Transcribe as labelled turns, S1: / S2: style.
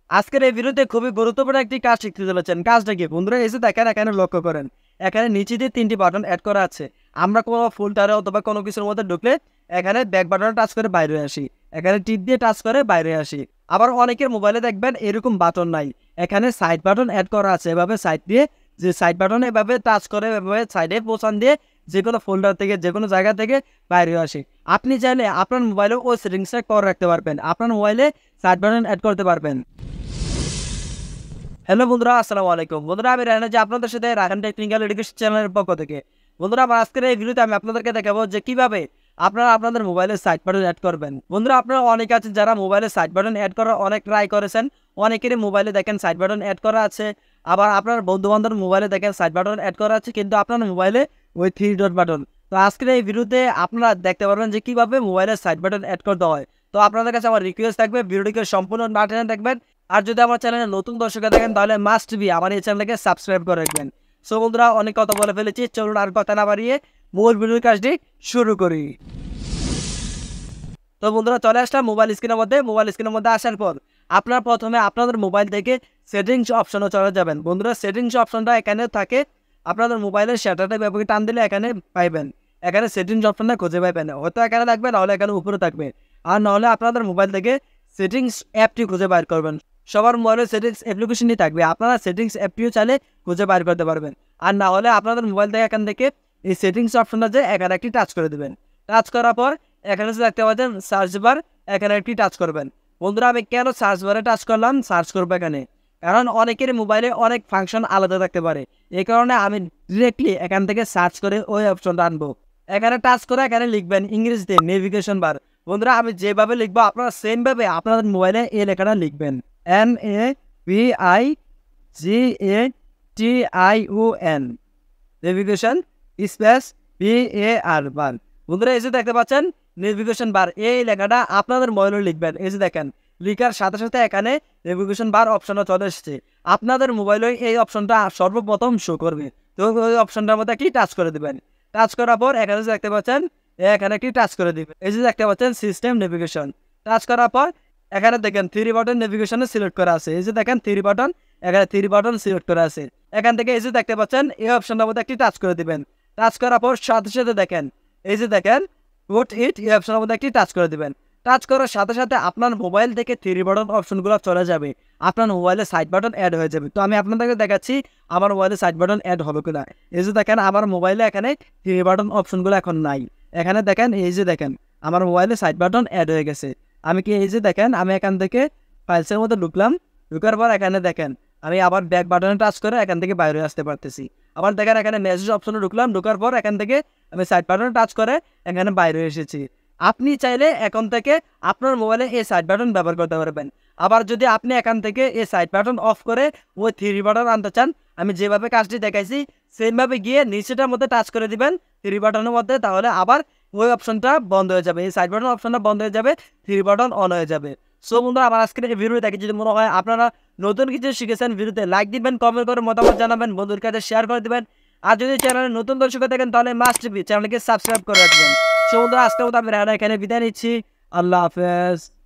S1: আজকের এই ভিডিওতে খুবই গুরুত্বপূর্ণ একটি কাজ শিখতে চলেছেন। কাজটা কি বন্ধুরা? এসে দেখেন, এখানে লক্ষ্য করেন, এখানে নিচে দিয়ে 3টি বাটন অ্যাড করা আছে। আমরা কোনো ফোল্ডারে অথবা কোনো কিছুর মধ্যে ঢুকলে এখানে ব্যাক বাটনে টাচ করে বাইরে আসি, এখানে টিপ দিয়ে টাচ করে বাইরে আসি। আবার অনেকের মোবাইলে দেখবেন এরকম বাটন নাই, এখানে সাইড বাটন অ্যাড করা আছে। এভাবে সাইড দিয়ে যে সাইড বাটন এভাবে টাচ করে এভাবে সাইডে পোষণ দিয়ে যে কোনো ফোল্ডার থেকে যে কোনো জায়গা থেকে বাইরে আসি। আপনি চাইলে আপনার মোবাইলে ওই সেটিংসটা করে রাখতে পারবেন, আপনার মোবাইলে সাইড বাটন অ্যাড করতে পারবেন। হ্যালো বন্ধুরা, আসসালামু আলাইকুম। বন্ধুরা, আমি রায়না যে আপনাদের সাথে রায়হান টেকনিক্যাল এডুকেশন চ্যানেলের পক্ষ থেকে। বন্ধুরা, আমার আজকের এই ভিডিওতে আমি আপনাদেরকে দেখাবো যে কিভাবে আপনারা আপনাদের মোবাইলে সাইড বাটন অ্যাড করবেন। বন্ধুরা, আপনারা অনেকে আছেন যারা মোবাইলে সাইড বাটন অ্যাড করার অনেক ট্রাই করেছেন। অনেকেরই মোবাইলে দেখেন সাইড বাটন অ্যাড করা আছে, আবার আপনার বন্ধু বান্ধব মোবাইলে দেখেন সাইড বাটন অ্যাড করা আছে, কিন্তু আপনার মোবাইলে ওই 3 ডট বাটন। তো আজকের এই ভিডিওতে আপনারা দেখতে পারবেন যে কিভাবে মোবাইলে সাইড বাটন অ্যাড করতে হয়। তো আপনাদের কাছে আমার রিকোয়েস্ট থাকবে, ভিডিওটিকে সম্পূর্ণ না টেনে দেখবেন। আর যদি আমার চ্যানেলে নতুন দর্শকরা দেখেন তাহলে মাস্ট বি আমার এই চ্যানেলকে সাবস্ক্রাইব করে রাখবেন। সো বন্ধুরা, অনেক কথা বলে ফেলেছি, চলুন আর কথা না বাড়িয়ে মূল ভিডিওর কাজটি শুরু করি। তো বন্ধুরা, চলে আসলাম মোবাইল স্ক্রিনের মধ্যে। মোবাইল স্ক্রিনের মধ্যে আসার পর আপনারা প্রথমে আপনাদের মোবাইল থেকে সেটিংস অপশনে চলে যাবেন। বন্ধুরা, সেটিংস অপশনটা এখানে থাকে, আপনাদের মোবাইলের শ্যাটারটা ব্যাপারে টান দিলে এখানে পাইবেন। এখানে সেটিংস অপশনটা খুঁজে পাইবেন, হয়তো এখানে থাকবে, নাহলে এখানে উপরে থাকবে। আর নাহলে আপনাদের মোবাইল থেকে সেটিংস অ্যাপটি খুঁজে বাইর করবেন। সবার মোবাইলে সেটিংস অ্যাপ্লিকেশনই থাকবে, আপনারা সেটিংস অ্যাপটিও চাইলে খুঁজে বাইর করতে পারবেন। আর না হলে আপনাদের মোবাইল থেকে এখান থেকে এই সেটিংস অপশনটা যে এখানে একটি টাচ করে দেবেন। টাচ করার পর এখানে যে দেখতে পাচ্ছেন সার্চ বার, এখানে একটি টাচ করবেন। বন্ধুরা, আমি কেন সার্চ বারে টাচ করলাম? সার্চ করবো এখানে, কারণ অনেকের মোবাইলে অনেক ফাংশন আলাদা থাকতে পারে। এই কারণে আমি ডিরেক্টলি এখান থেকে সার্চ করে ওই অপশনটা আনবো। এখানে টাচ করে এখানে লিখবেন ইংরেজিতে নেভিগেশন বার। বন্ধুরা, আমি যেভাবে লিখবো আপনারা সেমভাবে আপনাদের মোবাইলে এই লেখাটা লিখবেন, NAVIGATION, navigation space BAR bar. বন্ধুরা, এই যে দেখতে পাচ্ছেন নেভিগেশন বার, এই লেখাটা আপনাদের মোবাইলে লিখবেন। এই যে দেখেন, লিখার সাথে সাথে এখানে নেভিগেশন বার অপশনটা চলে এসেছে। আপনাদের মোবাইলে এই অপশনটা সর্বপ্রথম শো করবে। তো ওই অপশনটার মধ্যে একটি টাচ করে দেবেন। টাচ করার পর এখানে যে দেখতে পাচ্ছেন এখানে একটি টাচ করে দিবেন। এই যে দেখতে পাচ্ছেন সিস্টেম নেভিগেশন। টাচ করার পর এখানে দেখেন 3 বাটন নেভিগেশনে সিলেক্ট করা আছে। এই যে দেখেন 3 বাটন, এখানে 3 বাটন সিলেক্ট করা আছে। এখান থেকে এই যে দেখতে পাচ্ছেন এই অপশনটার মধ্যে একটি টাচ করে দিবেন। টাচ করার পর সাথে সাথে দেখেন এই যে দেখেন পুট ইট, এই অপশনের মধ্যে একটি টাচ করে দিবেন। টাচ করার সাথে সাথে আপনার মোবাইল থেকে 3 বাটন অপশনগুলো চলে যাবে, আপনার মোবাইলে সাইড বাটন অ্যাড হয়ে যাবে। তো আমি আপনাদেরকে দেখাচ্ছি আমার মোবাইলে সাইড বাটন অ্যাড হবে কিনা। এই যে দেখেন আমার মোবাইলে এখানে 3 বাটন অপশনগুলো এখন নাই। এখানে দেখেন, এই যে দেখেন আমার মোবাইলে সাইড বাটন অ্যাড হয়ে গেছে। আমি কি এই যে দেখেন আমি এখান থেকে ফাইলসের মধ্যে ঢুকলাম, ঢুকার পর এখানে দেখেন আমি আবার ব্যাক বাটনে টাচ করে এখান থেকে বাইরে আসতে পারতেছি। আবার দেখেন এখানে মেসেজ অপশনে ঢুকলাম, ঢুকার পর এখান থেকে আমি সাইড বাটনে টাচ করে এখানে বাইরে এসেছি। আপনি চাইলে এখন থেকে আপনার মোবাইলে এই সাইড বাটন ব্যবহার করতে পারবেন। আবার যদি আপনি এখান থেকে এই সাইড বাটন অফ করে ওই 3 বাটন আনতে চান, আমি যেভাবে কাজটি দেখাইছি সেমভাবে গিয়ে নিচেটার মধ্যে টাচ করে দিবেন 3 বাটনের মধ্যে, তাহলে আবার ওই অপশনটা বন্ধ হয়ে যাবে, এই সাইড বাটন অপশনটা বন্ধ হয়ে যাবে, 3 বাটন অন হয়ে যাবে। সো বন্ধুরা, আমার আজকের এই ভিডিও দেখে যদি মনে হয় আপনারা নতুন কিছু শিখেছেন, ভিডিওতে লাইক দিবেন, কমেন্ট করে মতামত জানাবেন, বন্ধুর কাছে শেয়ার করে দিবেন। আর যদি চ্যানেলে নতুন দর্শক দেখেন তাহলে মাস্ট বি চ্যানেলকে সাবস্ক্রাইব করে রাখবেন। সো বন্ধুরা, আজকের মতো আমি রায়হান এখানে বিদায় নিচ্ছি। আল্লাহ হাফেজ।